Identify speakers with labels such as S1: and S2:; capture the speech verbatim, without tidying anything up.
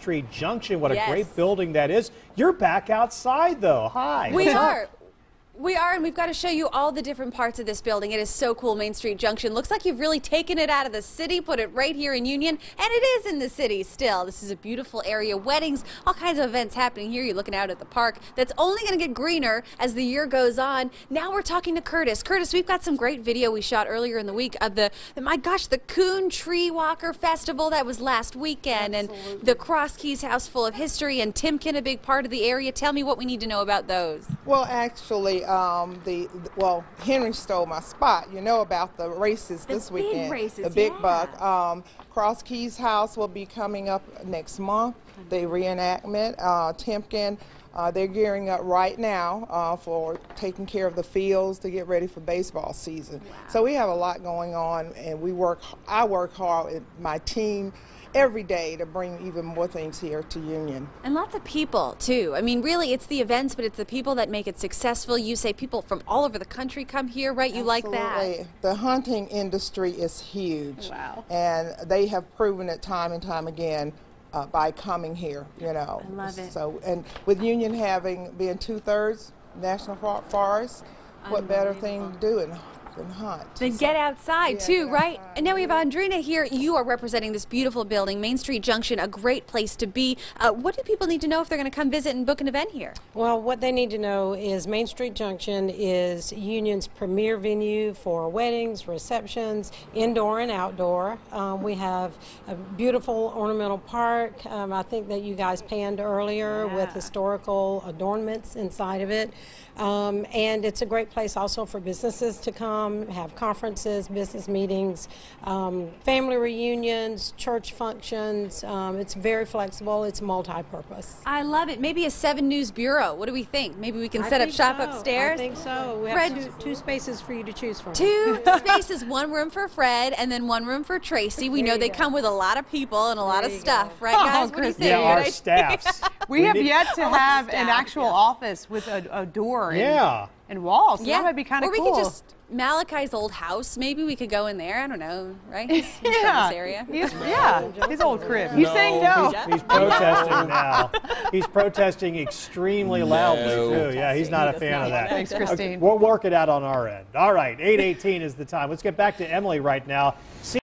S1: Street Junction. What
S2: Yes.
S1: a great building that is. You're back outside, though. Hi.
S2: We
S1: What's up?
S2: are. We are, and we've got to show you all the different parts of this building. It is so cool, Main Street Junction. Looks like you've really taken it out of the city, put it right here in Union, and it is in the city still. This is a beautiful area. Weddings, all kinds of events happening here. You're looking out at the park. That's only going to get greener as the year goes on. Now we're talking to Curtis. Curtis, we've got some great video we shot earlier in the week of the, my gosh, the Coon Tree Walker Festival that was last weekend,
S3: Absolutely.
S2: and the Cross Keys House Full of History, and Timken, a big part of the area. Tell me what we need to know about those.
S3: Well, actually, um, the well, Henry stole my spot. You know about the races
S2: The
S3: this
S2: big
S3: weekend.
S2: races,
S3: the big
S2: yeah.
S3: buck. Um, Cross Keys House will be coming up next month. The reenactment. Uh, Timken. Uh, they're gearing up right now uh, for taking care of the fields to get ready for baseball season.
S2: Wow.
S3: So we have a lot going on, and we work. I work hard with my team every day to bring even more things here to Union.
S2: And lots of people, too. I mean, really, it's the events, but it's the people that make it successful. You say people from all over the country come here, right? You like that?
S3: Absolutely. The hunting industry is huge.
S2: Wow.
S3: And they have proven it time and time again uh, by coming here, you know.
S2: I love it.
S3: So, and with Union having being two-thirds national for forest, what better thing to do than, than hunt?
S2: Then
S3: So-
S2: get outside,
S3: Yeah,
S2: too,
S3: get
S2: right?
S3: outside.
S2: And now we have Andrina here. You are representing this beautiful building, Main Street Junction, a great place to be. Uh, what do people need to know if they're going to come visit and book an event here?
S4: Well, what they need to know is Main Street Junction is Union's premier venue for weddings, receptions, indoor and outdoor. Um, we have a beautiful ornamental park. Um, I think that you guys panned earlier
S2: Yeah.
S4: with historical adornments inside of it. Um, and it's a great place also for businesses to come, have conferences, business meetings, um, family reunions, church functions. Um, it's very flexible. It's multi-purpose.
S2: I love it. Maybe a Seven News Bureau. What do we think? Maybe we can
S4: I
S2: set up
S4: think
S2: shop
S4: so.
S2: upstairs?
S4: I think so. We
S2: Fred-
S4: have two, two spaces for you to choose from.
S2: Two spaces, one room for Fred and then one room for Tracy. We
S4: There
S2: know
S4: you
S2: they
S4: go.
S2: come with a lot of people and a lot
S4: There
S2: of
S4: you
S2: stuff,
S4: go.
S2: right
S5: Oh,
S2: guys? What do you
S5: Christine.
S2: think?
S1: Yeah, our
S2: Good
S1: staffs.
S5: We have
S1: need-
S5: yet to
S2: I love
S5: have an
S2: staff,
S5: actual
S2: yeah.
S5: office with a, a door and,
S1: Yeah.
S5: and walls. So
S2: Yeah,
S5: that might be kind
S2: or
S5: of
S2: we
S5: cool.
S2: could just Malachi's old house. Maybe we could go in there. I don't know, right? He's, he's from
S5: yeah.
S2: this area.
S5: He's, yeah, his old crib. He's saying no.
S1: He's, he's protesting now. He's protesting extremely loudly,
S6: No.
S1: too. Yeah, he's not a fan of that.
S5: Thanks,
S1: Okay,
S5: Christine.
S1: we'll work it out on our end. All right, eight eighteen is the time. Let's get back to Emily right now. See